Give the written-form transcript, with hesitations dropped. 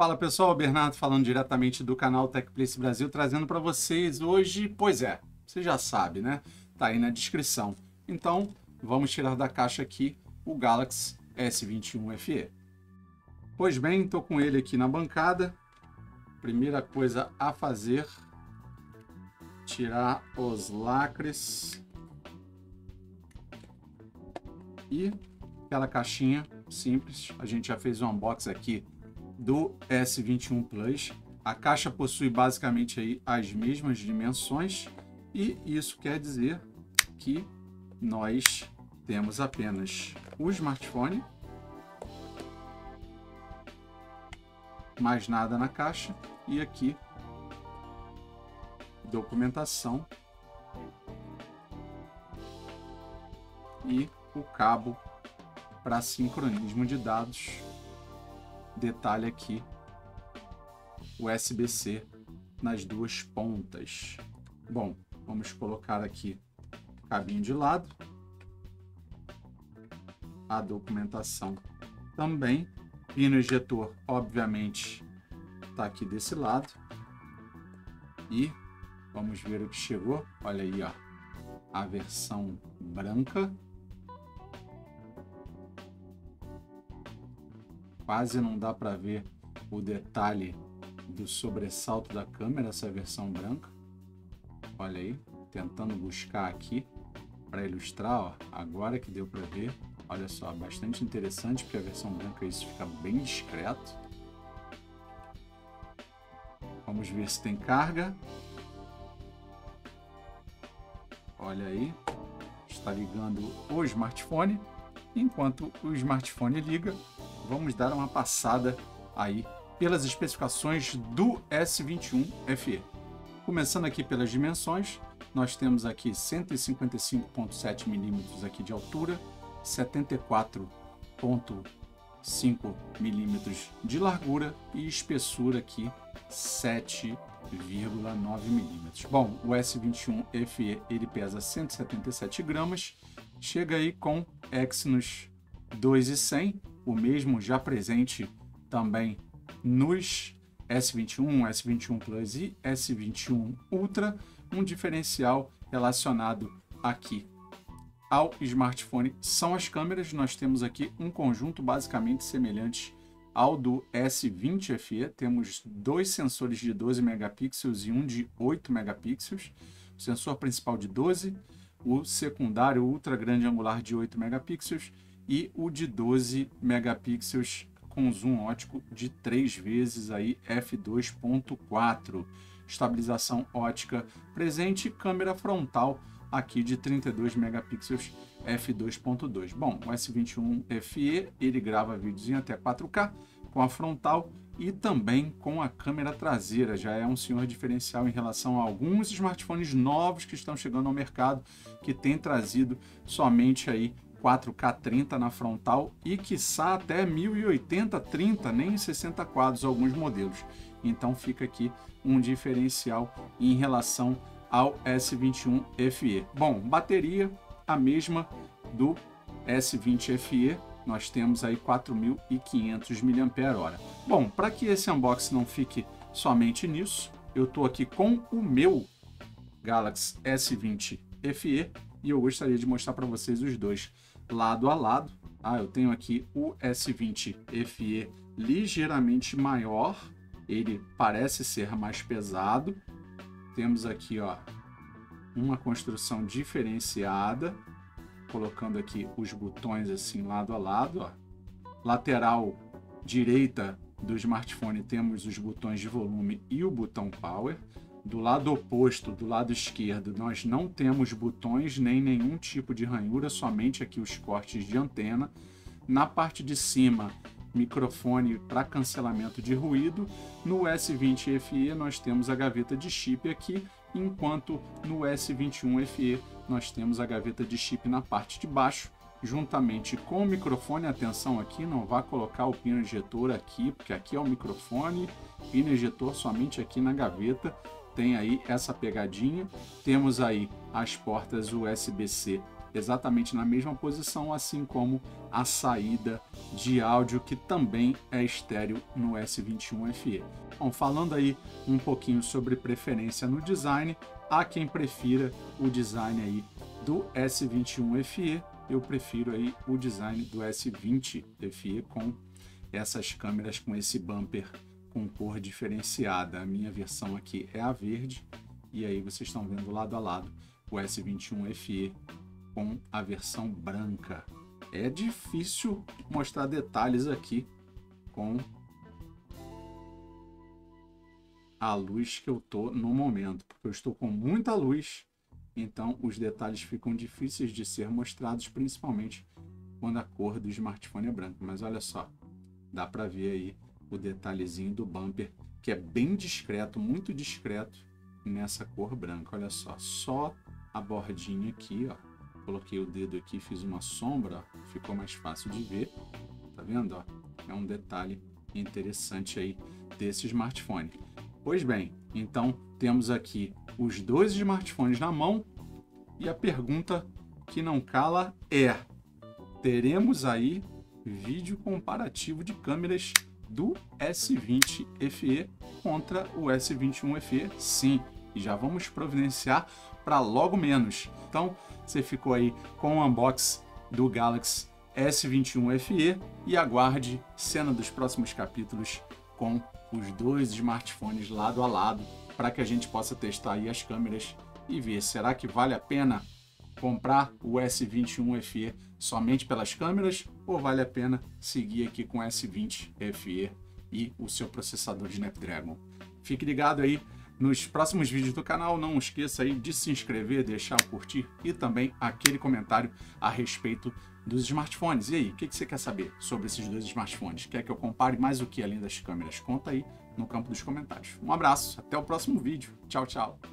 Fala pessoal, Bernardo falando diretamente do canal TechPlace Brasil, trazendo para vocês hoje, pois é, você já sabe, né? Tá aí na descrição. Então, vamos tirar da caixa aqui o Galaxy S21 FE. Pois bem, estou com ele aqui na bancada. Primeira coisa a fazer, tirar os lacres e aquela caixinha simples. A gente já fez um unboxing aqui do S21 Plus. A caixa possui basicamente aí as mesmas dimensões e isso quer dizer que nós temos apenas o smartphone, mais nada na caixa, e aqui documentação e o cabo para sincronismo de dados. Detalhe aqui, USB-C nas duas pontas. Bom, vamos colocar aqui o cabinho de lado, a documentação também, pino ejetor obviamente está aqui desse lado, e vamos ver o que chegou. Olha aí, ó, a versão branca. Quase não dá para ver o detalhe do sobressalto da câmera, essa versão branca. Olha aí, tentando buscar aqui para ilustrar, ó, agora que deu para ver. Olha só, bastante interessante, porque a versão branca isso fica bem discreto. Vamos ver se tem carga. Olha aí, está ligando o smartphone. Enquanto o smartphone liga, vamos dar uma passada aí pelas especificações do S21 FE. Começando aqui pelas dimensões, nós temos aqui 155,7 mm aqui de altura, 74,5 mm de largura e espessura aqui 7,9 mm. Bom, o S21 FE ele pesa 177 gramas, chega aí com Exynos 2100, o mesmo já presente também nos S21, S21 Plus e S21 Ultra, um diferencial relacionado aqui ao smartphone são as câmeras. Nós temos aqui um conjunto basicamente semelhante ao do S20 FE, temos dois sensores de 12 megapixels e um de 8 megapixels, o sensor principal de 12, o secundário ultra grande angular de 8 megapixels e o de 12 megapixels com zoom ótico de 3 vezes aí f2.4, estabilização ótica presente, câmera frontal aqui de 32 megapixels f2.2. Bom, o S21 FE ele grava vídeos em até 4K com a frontal e também com a câmera traseira. Já é um senhor diferencial em relação a alguns smartphones novos que estão chegando ao mercado, que tem trazido somente aí 4K 30 na frontal e quiçá até 1080-30, nem em 60 quadros alguns modelos. Então fica aqui um diferencial em relação ao S21 FE. Bom, bateria a mesma do S20 FE, nós temos aí 4.500 mAh. Bom, para que esse unboxing não fique somente nisso, eu estou aqui com o meu Galaxy S20 FE e eu gostaria de mostrar para vocês os dois lado a lado. Eu tenho aqui o S20 FE ligeiramente maior, ele parece ser mais pesado. Temos aqui, ó, uma construção diferenciada, colocando aqui os botões assim lado a lado, ó. Lateral direita do smartphone temos os botões de volume e o botão power. Do lado oposto, do lado esquerdo, nós não temos botões nem nenhum tipo de ranhura, somente aqui os cortes de antena. Na parte de cima, microfone para cancelamento de ruído. No S20 FE nós temos a gaveta de chip aqui, enquanto no S21 FE nós temos a gaveta de chip na parte de baixo, juntamente com o microfone. Atenção aqui, não vá colocar o pino ejetor aqui, porque aqui é o microfone, pino ejetor somente aqui na gaveta. Tem aí essa pegadinha. Temos aí as portas USB-C exatamente na mesma posição, assim como a saída de áudio, que também é estéreo no S21 FE. Bom, falando aí um pouquinho sobre preferência no design, há quem prefira o design aí do S21 FE, eu prefiro aí o design do S20 FE com essas câmeras com esse bumper com cor diferenciada. A minha versão aqui é a verde, e aí vocês estão vendo lado a lado o S21 FE com a versão branca. É difícil mostrar detalhes aqui com a luz que eu tô no momento, porque eu estou com muita luz, então os detalhes ficam difíceis de ser mostrados, principalmente quando a cor do smartphone é branca. Mas olha só, dá para ver aí o detalhezinho do bumper, que é bem discreto, muito discreto nessa cor branca. Olha só a bordinha aqui, ó. Coloquei o dedo aqui, fiz uma sombra, ó, ficou mais fácil de ver. Tá vendo, ó? É um detalhe interessante aí desse smartphone. Pois bem, então temos aqui os dois smartphones na mão, e a pergunta que não cala é: teremos aí vídeo comparativo de câmeras do S20 FE contra o S21 FE? Sim, e já vamos providenciar para logo menos. Então você ficou aí com o unboxing do Galaxy S21 FE e aguarde cena dos próximos capítulos com os dois smartphones lado a lado, para que a gente possa testar aí as câmeras e ver, será que vale a pena comprar o S21 FE somente pelas câmeras, ou vale a pena seguir aqui com o S20 FE e o seu processador de Snapdragon? Fique ligado aí nos próximos vídeos do canal, não esqueça aí de se inscrever, deixar o curtir e também aquele comentário a respeito dos smartphones. E aí, o que você quer saber sobre esses dois smartphones? Quer que eu compare mais o que além das câmeras? Conta aí no campo dos comentários. Um abraço, até o próximo vídeo. Tchau, tchau.